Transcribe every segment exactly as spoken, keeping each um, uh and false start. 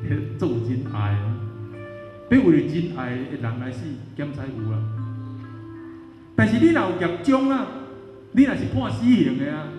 迄做真爱啊！要为了真爱的人来死，检才有啊。但是你若有业障啊，你若是判死刑的啊，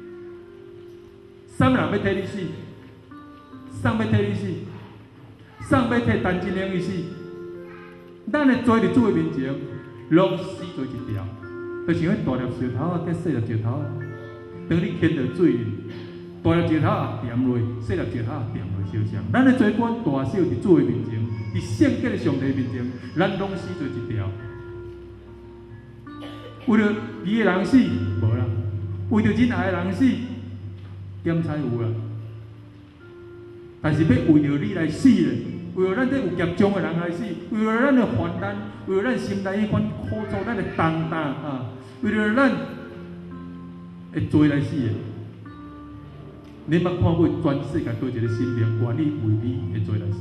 啥人要替你死？啥要替你死？啥要替陈金玲伊死？咱的做伫主的面前，拢死做一条，就像迄大粒石头啊，甲细粒石头啊。当你牵到水里，大粒石头啊掂落，细粒石头啊掂落相像。咱的做官大小伫主的面前，伫圣洁的上帝面前，咱拢死做一条。为了你的人死，无啦；为着真爱的人死，检才有啦。但是要为着你来死咧，为了咱这有业障的人来死，为了咱的患难，为了咱心内迄款苦楚，咱的重担啊，为了咱会做来死的。你捌看过全世界多一个神明愿意为你会做来死？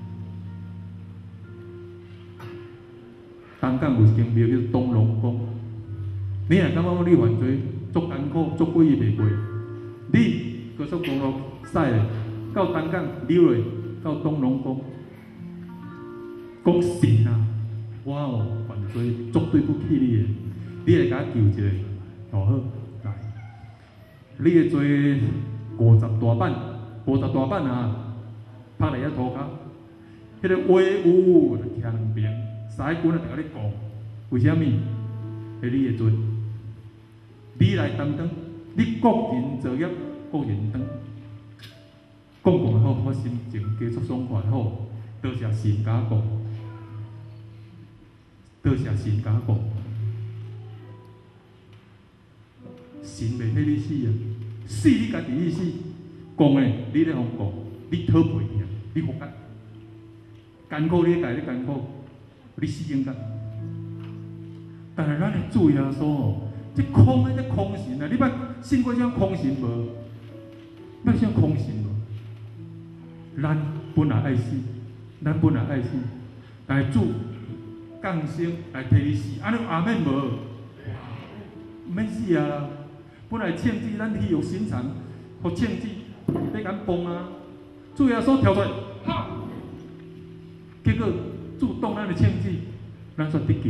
东港有一间庙叫东龙宫。你若感觉你犯罪足艰苦，足几日袂过，你高速公路驶咧，到东港溜落到东龙宫，讲神啊，我哦犯罪足对不起你的，你来甲我救一个，好好来，你的罪五十大板，五十大板啊，拍来遐涂骹，迄个话有徛两边，三军啊伫甲你讲，为虾米？係你的罪。你来担当，你各人作业，各人当。讲讲好，我心情加速爽快好，多谢神甲我讲，多谢神甲我讲，神袂替你死啊，死你家己去死，讲诶，你咧互讲，你讨赔赢，你福甲，艰苦你家己艰苦，你死应甲。但是咱的主耶稣哦。这空的，这空神啊！你捌信过啥空神无？捌啥空神无？咱本来爱死，咱本来爱死，但是主降生来替你死，安尼阿免无？免死啊！本来枪支咱体育心肠，互枪支要敢崩啊！主耶稣跳出来，哈！结果主动咱的枪支，咱煞得救。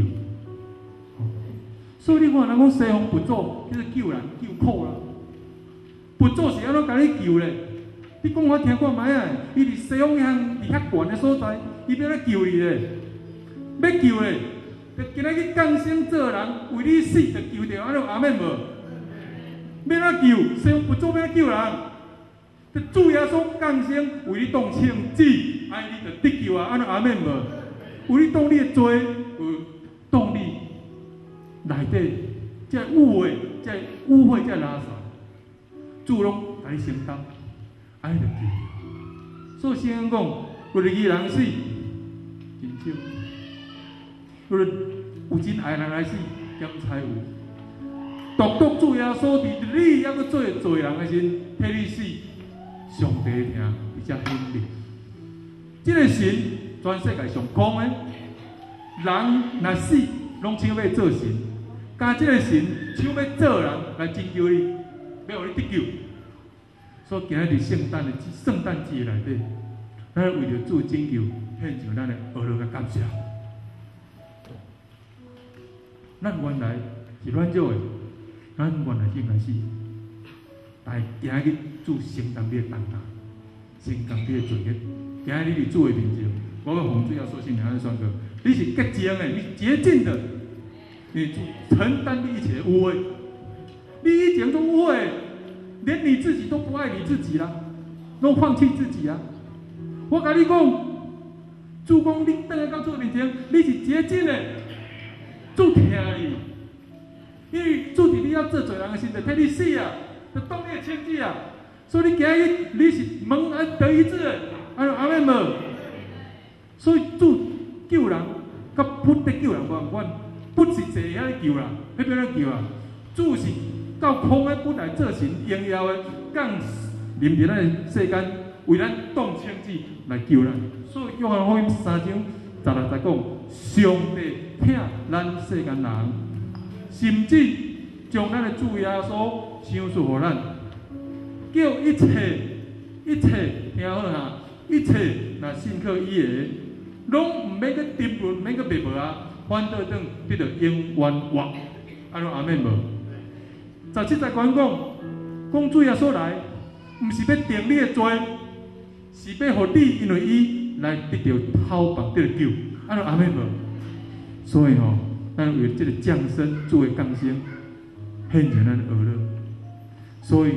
所以你看，人讲西方佛祖叫做救人救苦啦。佛祖是安怎甲你救咧？你讲我听看卖啊！伊伫西方乡伫遐悬的所在，伊要来救你咧，要救咧，就今仔日降生做人，为你死就救着，安尼阿免无？要哪救？西方佛祖要救人，就主耶稣降生为你当枪子，安尼你就得救啊！安尼阿免无？为你当你的罪，有当你。内底这污秽，这污秽，这垃圾，主拢甲你承担，安尼就救。所以圣经讲，为了伊人死，真少；为了有真爱人来死，减才有。独独主耶稣伫你还阁做罪人的时，替你死，上帝听，比较欣慰。这个神，全世界上空的，人若死，拢想要做神。加这个神想要做人来拯救你，要互你得救。所以今日伫圣诞的圣诞节内底，咱为着主拯救，献上咱的俄罗甲感谢。咱原来是软弱的，咱原来应该是，但是今日主承担你的重担，承担你的罪孽。今日你伫主的面前，我要奉主要说信仰的宣告，你是洁净的，你是洁净的。你承担你一切的污秽，你以前都污秽，连你自己都不爱你自己了，都放弃自己啊！我跟你讲，主讲你等下到主面前，你是洁净的，主听你，因为主伫你要做罪人的时阵，替你死啊，就当你的枪子啊，所以你今日你是蒙恩得医治的，阿阿妹们，所以主救人，甲不得救人无关。不是坐遐咧救啦，迄边咧救啊！主是到空的本来做神荣耀的，降临伫咱的世间，为咱当枪子来救咱。所以约翰福音三章十六节讲，上帝疼咱世间人，甚至将咱的主耶稣赏赐互咱，叫一切一切听好哈， 一切若信靠伊的，拢毋免去争论，毋免去辩驳啊，反倒等得到永远活。安怎阿免无？十七节讲讲，讲主耶稣来，毋是要定你的罪，是要互你因为伊来得到讨棒，得到救。安怎阿免无？所以吼，咱为这个降生，主的降生，献上咱的娱乐。所以，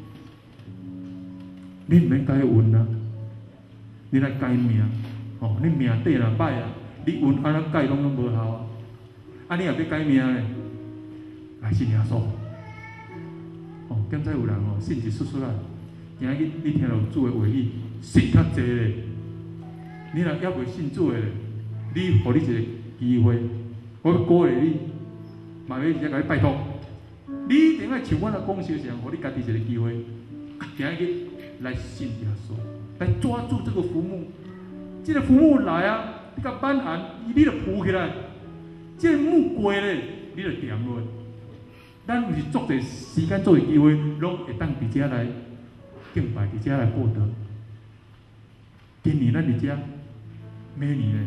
你毋免改运啊，你来改命。哦，你命底若歹啊，你运安怎改拢拢无效啊。啊，你若要改命咧，来信耶稣。哦，现在有人哦，信一出出来，今日你听到主的话语，信较济咧。你若还未信主的，你互你一个机会，我要鼓励你，嘛要直接甲你拜托。你一定要像我来讲相像，互你家己一个机会，今日来信耶稣，来抓住这个浮木。这个浮木来啊，你甲板岸，你就浮起来。这个木过咧，你就掂落。咱有是足侪时间、足侪机会，拢会当伫遮来敬拜，伫遮来报道。今年咱伫遮，明年咧，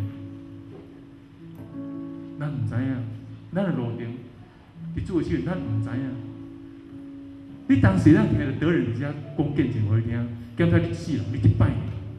咱唔知影，咱的路程，伫做的时阵，咱唔知影。你当时咱听着得人伫遮讲见证互你听，检查你死人，你一摆。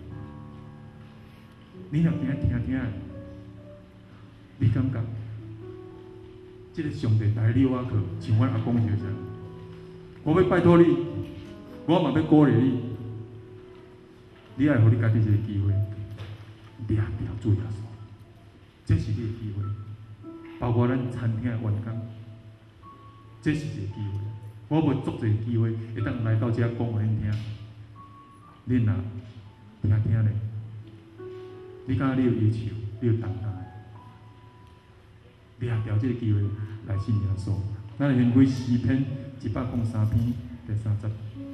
你若听听听，你感觉，这个上帝带你我去，像我阿公就像，我要拜托你，我嘛要鼓励你，你要互你家己一个机会，抓住主耶稣，这是你的机会，包括咱餐厅的员工，这是一个机会，我无足侪机会，会当来到遮讲互恁听，恁若听听咧。你敢若你有要求，你有担待，抓住这个机会来信耶稣。咱来献归诗篇一百零三篇第三节。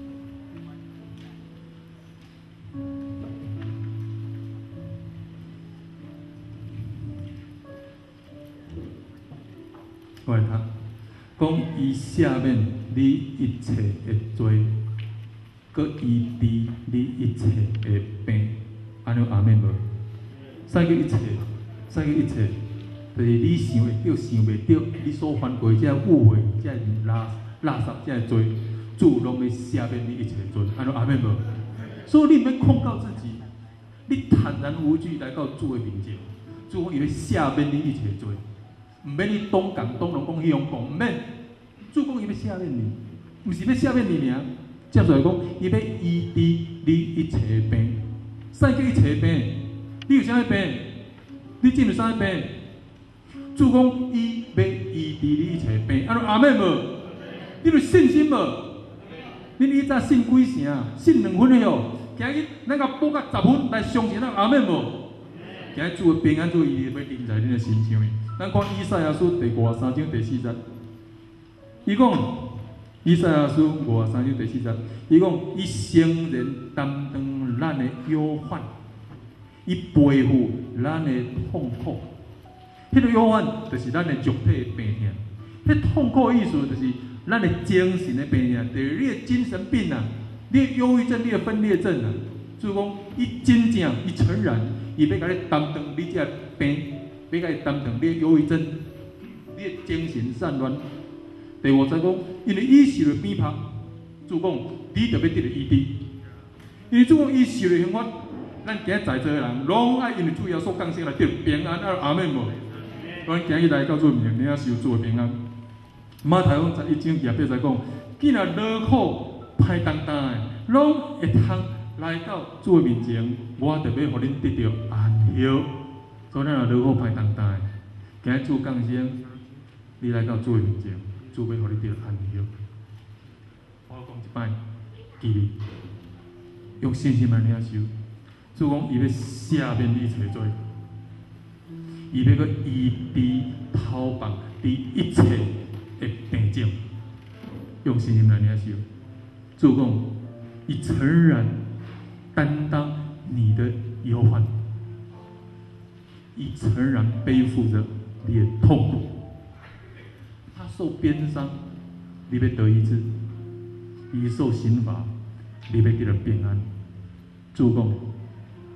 我来读，讲伊赦免你一切的罪，佮医治你一切的病。安尼阿免无？啥叫一切？啥叫一切？就是你想会到、想袂到，你所犯过这误会、这垃垃圾、这罪，主拢会赦免你一切罪。安怎阿免无？所以你毋免控告自己，你坦然无惧来到主的面前，主讲伊要赦免你一切罪，毋免你东讲东拢讲西拢讲，毋免。主讲伊要赦免你，毋是要赦免你尔。接下来讲，伊要医治你一切病。啥叫一切病？你有啥物病？你真有啥物病？主讲伊要医治你一切病，安怎阿妹无？你有信心无？你以前信几成？信两分的哦。今日咱甲补甲十分来相信咱阿妹无？今日主的平安主伊要临在恁的心上面。咱看以赛亚书第五十三章第四节，伊讲以赛亚书五十三章第四节，伊讲伊诚然担当咱的忧患。伊背负咱的痛苦，迄个忧患就是咱的肉体的病痛。迄痛苦的意思就是咱的精神的病痛，就是你的精神病啊，你的忧郁症、你的分裂症啊。所以讲，伊真正伊承认，伊要甲你担当你这病，要甲你担当你的忧郁症，你的精神散乱。第五节讲，因为伊受了鞭挞，主讲你就要得到医治，因为主讲伊受了刑罚。咱今日在座的人，拢爱因为主耶稣降生来得平安，啊阿妹无？咱今日来到主面前，你要受主的平安。马太福音十一章廿八节讲，既然劳苦歹担当的，拢会通来到主的面前，我特别互恁得到安息。所以咱若劳苦歹担当的，今日主降生，你来到主的面前，主要互你得到安息。我讲一摆，记哩，用信心来领受。主讲，伊要赦免你一切罪，伊要个医治讨棒你一切的病症，用信心来领受。主讲，伊诚然担当你的忧患，伊诚然背负着你的痛苦。他受鞭伤，你要得医治；伊受刑罚，你要得到平安。主讲。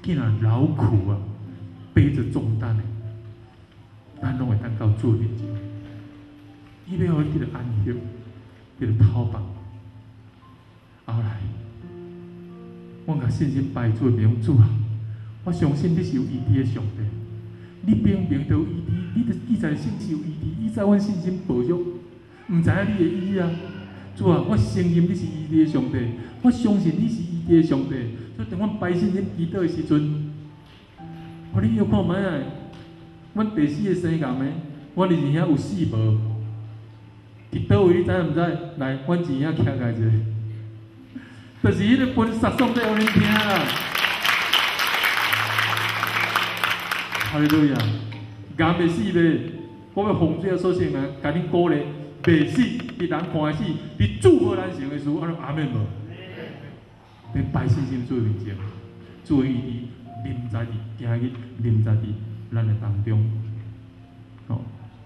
竟然劳苦啊，背着重担的，咱拢会当到主面前。伊要互你得安息，得讨饭。后来，我甲信心拜主名主啊，我相信你是有医治的上帝。你明明都有医治，你著记在心是有医治，伊在阮信心保障，毋知影你的医啊。主啊，我承认你是医治的上帝，我相信你是医治的上帝。所以当阮拜信心祈祷的时阵，我你要看卖啊，阮第四个生癌的，我伫遐有死无？伫倒位你知影毋知？来，阮钱遐徛开一下，就是迄个分杀送在互恁听啦。哈利路亚，癌袂死咧，我要奉主耶稣圣名，甲恁鼓励。袂死，伫人看死，伫主无难成的事，安尼阿免无。你拜信心主面前，主伊伫临在伫今日临在伫咱的当中，哦，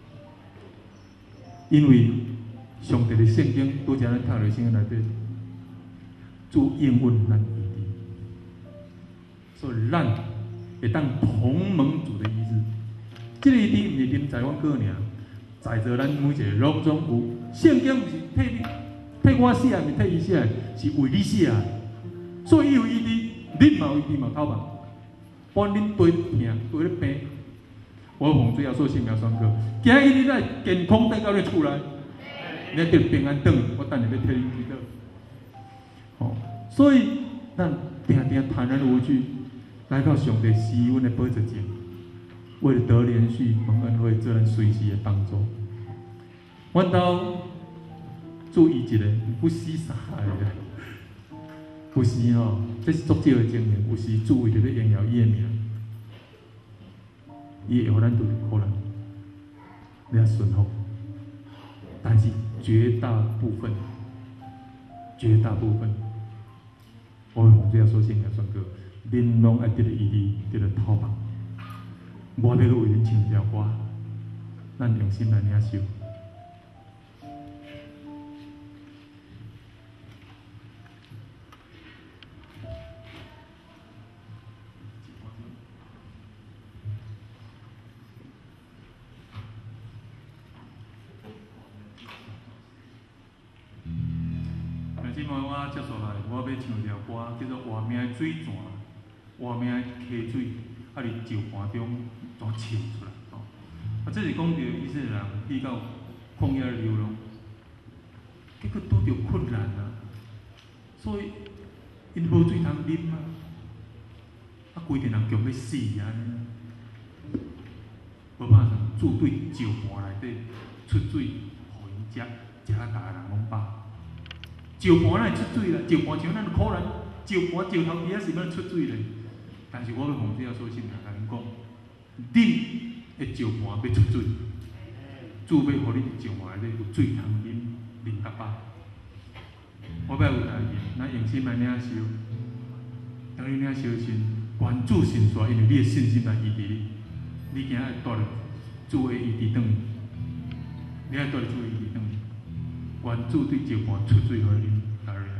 因为上帝的圣经拄则咱读落圣经内底，主应允咱伊治，所以咱会当同盟主的医治。这个医治毋是临在阮个尔。在座咱每一个拢总有，圣经毋是替你、替我写，毋是替伊写，是为你写。所以伊有伊治，恁嘛有伊治嘛，头嘛。帮恁对疼，对咧病。我奉主耶稣圣名宣告，今日你来健康带到你厝内，你得平安转，我等下要替你祈祷。哦，所以咱定定坦然无惧，来到上帝施恩的宝座前。为了得连续蒙恩惠，做咱随时的帮助。阮兜注意一个，不死啥个，有时吼、哦，这是足少的经验。有时主为着要荣耀伊的名，伊会互咱拄着苦难，你要顺服。但是绝大部分，绝大部分，我会奉主耶稣圣名宣告，恁拢爱得到医治，得到讨饭。我要为恁唱一条歌，咱用心来领受。但是我我接下来我要唱一条歌，叫做《活命的水泉》，活命的溪水，啊！伫石盘中。都唱出来，哦！啊，这是讲到以色列人去到旷野流浪，结果拄着困难啊，所以因无水通啉啊，啊，规定人强要死啊！无马上主对石盘内底出水，互因食，食啊，大人拢饱。石盘哪会出水啦？石盘像咱苦难，石盘石头底下是要出水咧。但是我要奉主耶稣圣名甲恁讲。恁的石盘要出水，主要互你石盘内底有水通啉，啉甲饱。我要有代志，咱用心来领受。当你领受时，关注神煞，因为你的信心来医治你。你今仔会带着主的医治转去，你爱带着主的医治转去。关注对石盘出水互啉，大家。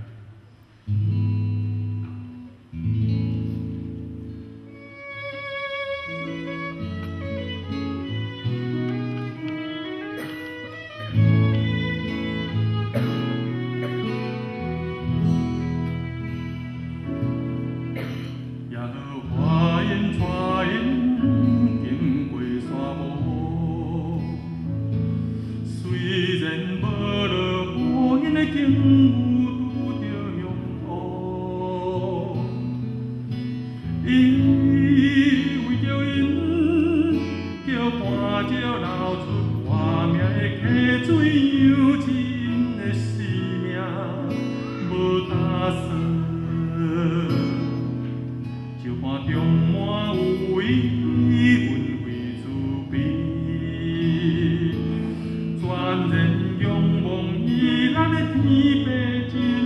全然仰望伊咱的天父。